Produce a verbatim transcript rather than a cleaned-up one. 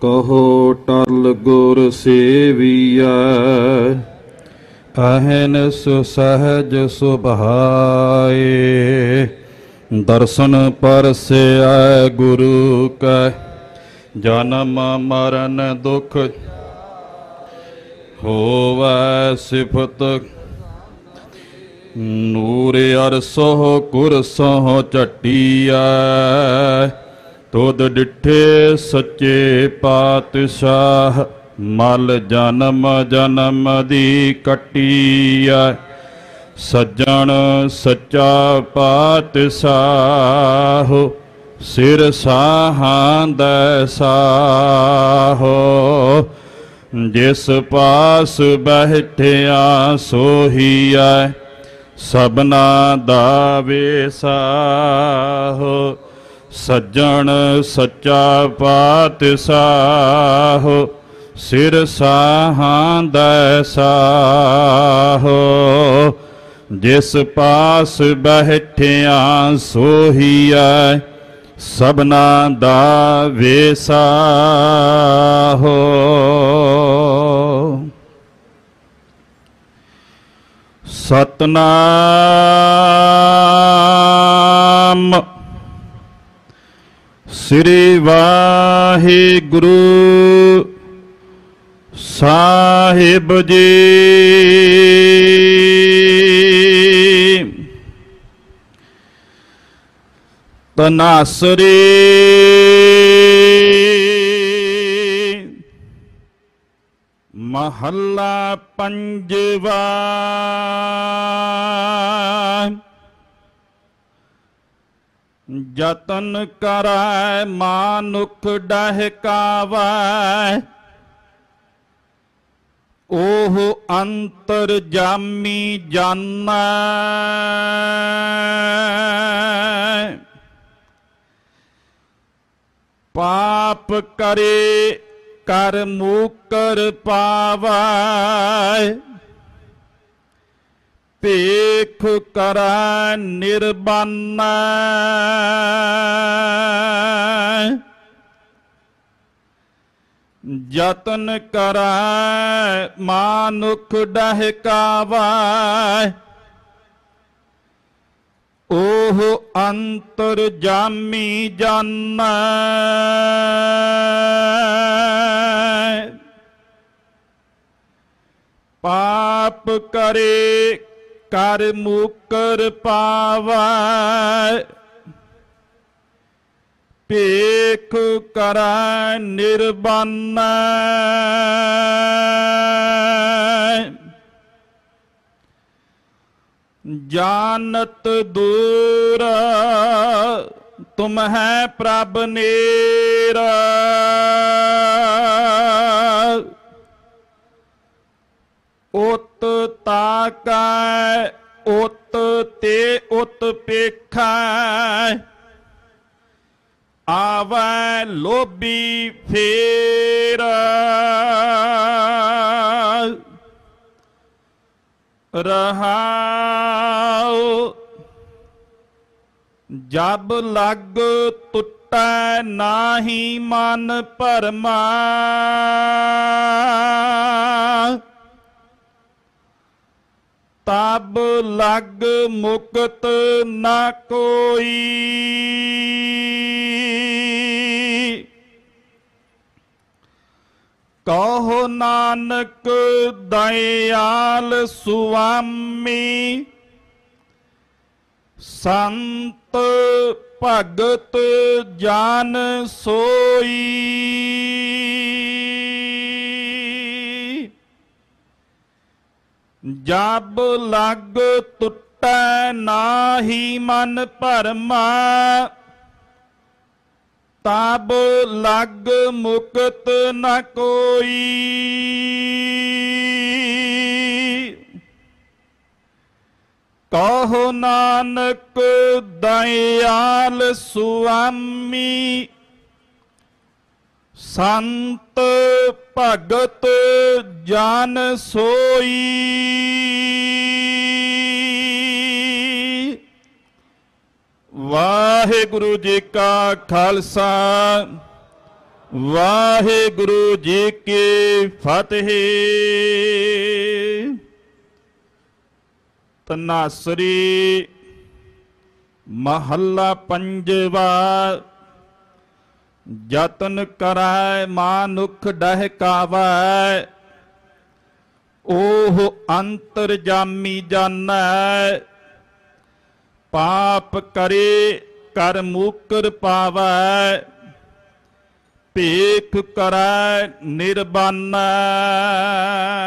कहो टल गुर सेविया, अहनस सहज सुभाए। दर्शन परसे गुरु कै, जन्म मरण दुख होवै सिफत। नूर अरसोह कुरसोह चटिया, तुद डिठे सच्चे पातशाह। मल जन्म जन्म दी कटिया, सज्जन सच्चा पातशाह। सिर साहां दै साहो, जिस पास बैठिया सोहिया। सबना दा वेसाहो, सज्जन सच्चा पातशाह। सिर साहां दै साहो, जिस पास बैठिया सोहिया। सबना दा वेसाहो। सतनाम श्री वाहिगुरु साहिब जी। तनासरी महला पंजवा। जतन करै मानुख डहकावै, ओह अंतर जामी जानै। पाप करे कर मुकर पावै, पेख करै निर्बानै। जतन करै मानुख डहकावै, ओह अंतर जामी जानै। पाप करे कर मुकर पावै, पेख करै निर्बानै। जानत दूर तुम है प्रभ नेरा, उत ताकै उत ते उत पेखै। आवै लोभी फेर, रहाओ जब लग टुटै नाही मन भरमा। तब लग मुकत न कोई, कहो नानक दयाल सुआमी। संत भगत जान सोई, जब लग टुटै नाही मन भरमा। तब लग मुकत न कोई, कहो नानक दयाल सुआमी। संत भगत जान सोई, वाहिगुरु जी का खालसा ਵਾਹਿਗੁਰੂ ਜੀ ਕੀ ਫਤਿਹ। ਤਨਾਸਰੀ ਮਹੱਲਾ ਪੰਜਵਾ। ਜਤਨ ਕਰੈ ਮਾਨੁਖ ਡਹਿਕਾਵੈ, ਉਹ ਅੰਤਰਜਾਮੀ ਜਾਣੈ। ਪਾਪ ਕਰੇ ਕਰ ਮੁਕਰ ਪਾਵੈ, ਭੇਖ ਕਰੈ ਨਿਰਬਾਨੈ।